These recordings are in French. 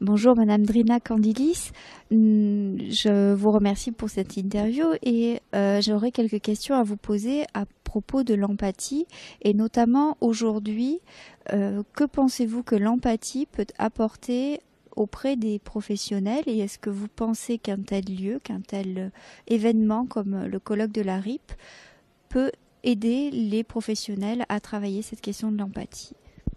Bonjour Madame Drina Candilis, je vous remercie pour cette interview et j'aurais quelques questions à vous poser à propos de l'empathie et notamment aujourd'hui, que pensez-vous que l'empathie peut apporter auprès des professionnels et est-ce que vous pensez qu'un tel lieu, qu'un tel événement comme le colloque de la RIP peut aider les professionnels à travailler cette question de l'empathie?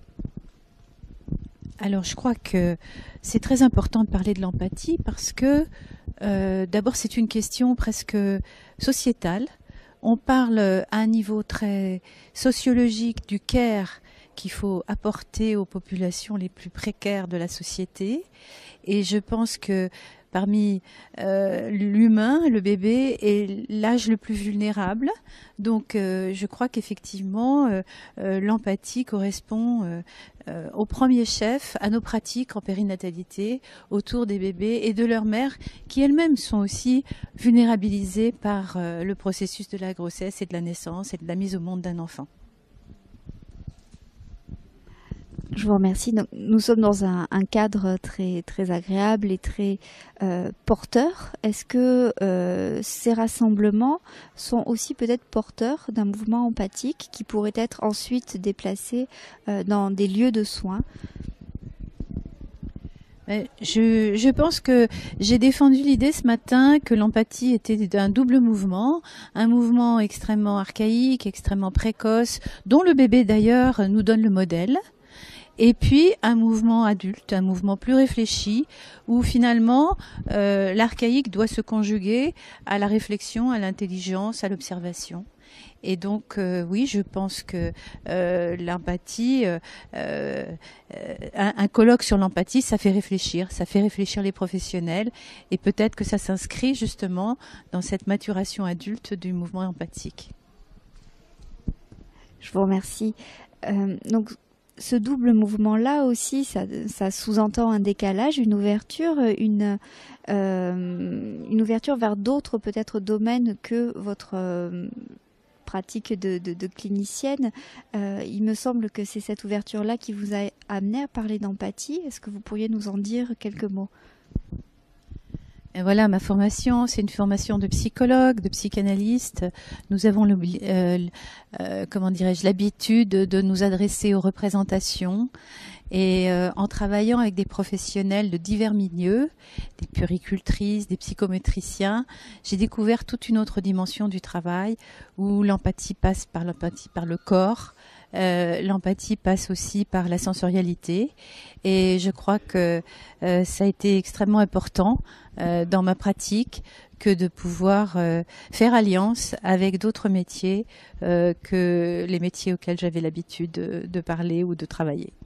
Alors, je crois que c'est très important de parler de l'empathie parce que, d'abord, c'est une question presque sociétale. On parle à un niveau très sociologique du care qu'il faut apporter aux populations les plus précaires de la société. Et je pense que parmi l'humain, le bébé est l'âge le plus vulnérable. Donc je crois qu'effectivement l'empathie correspond au premier chef à nos pratiques en périnatalité autour des bébés et de leurs mères qui elles-mêmes sont aussi vulnérabilisées par le processus de la grossesse et de la naissance et de la mise au monde d'un enfant. Je vous remercie. Donc, nous sommes dans un cadre très agréable et très porteur. Est-ce que ces rassemblements sont aussi peut-être porteurs d'un mouvement empathique qui pourrait être ensuite déplacé dans des lieux de soins? Je pense que j'ai défendu l'idée ce matin que l'empathie était un double mouvement, un mouvement extrêmement archaïque, extrêmement précoce, dont le bébé d'ailleurs nous donne le modèle. Et puis un mouvement adulte, un mouvement plus réfléchi, où finalement l'archaïque doit se conjuguer à la réflexion, à l'intelligence, à l'observation. Et donc oui, je pense que l'empathie, un colloque sur l'empathie, ça fait réfléchir les professionnels, et peut-être que ça s'inscrit justement dans cette maturation adulte du mouvement empathique. Je vous remercie. Donc, ce double mouvement-là aussi, ça sous-entend un décalage, une ouverture vers d'autres peut-être domaines que votre pratique de clinicienne. Il me semble que c'est cette ouverture-là qui vous a amené à parler d'empathie. Est-ce que vous pourriez nous en dire quelques mots? Et voilà, ma formation, c'est une formation de psychologue, de psychanalyste. Nous avons comment dirais-je, l'habitude de nous adresser aux représentations et en travaillant avec des professionnels de divers milieux, des puéricultrices, des psychométriciens, j'ai découvert toute une autre dimension du travail où l'empathie passe par le corps. L'empathie passe aussi par la sensorialité et je crois que ça a été extrêmement important dans ma pratique que de pouvoir faire alliance avec d'autres métiers que les métiers auxquels j'avais l'habitude de parler ou de travailler.